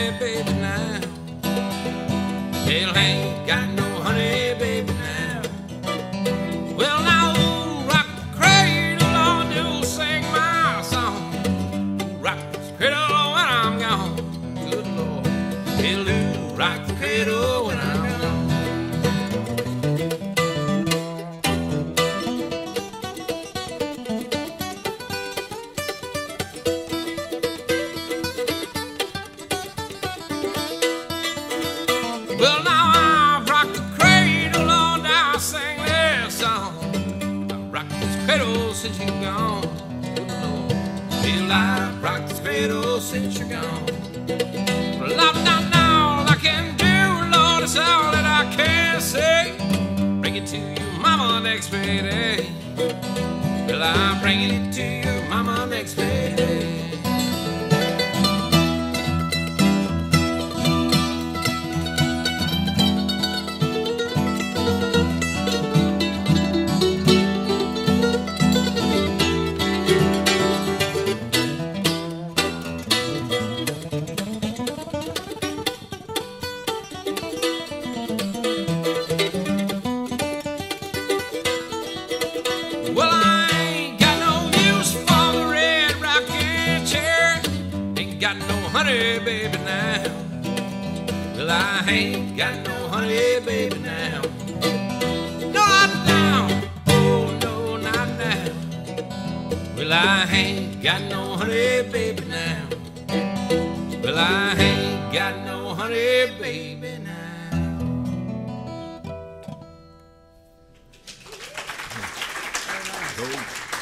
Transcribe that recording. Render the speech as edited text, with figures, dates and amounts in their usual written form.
honey, baby, now. Well, I ain't got no honey, baby, now. Well, now, rock the cradle, Lord, you'll sing my song. Rock this cradle when I'm gone. Good Lord. Well, rock the cradle when I'm gone. Well, now I've rocked the cradle, Lord, I'll sing this song. I've rocked this cradle since you're gone. Good Lord. Well, I've rocked this cradle since you're gone. Well, I've done all I can do, Lord, it's all that I can say. Bring it to you, mama, next payday. Well, I'm bringing it to you, mama, next payday. Well, I ain't got no use for the red rocking chair. Ain't got no honey, baby, now. Well, I ain't got no honey, baby, now. Not now, oh no, not now. Well, I ain't got no honey, baby, now. Well, I ain't got no honey, baby, now. Cool.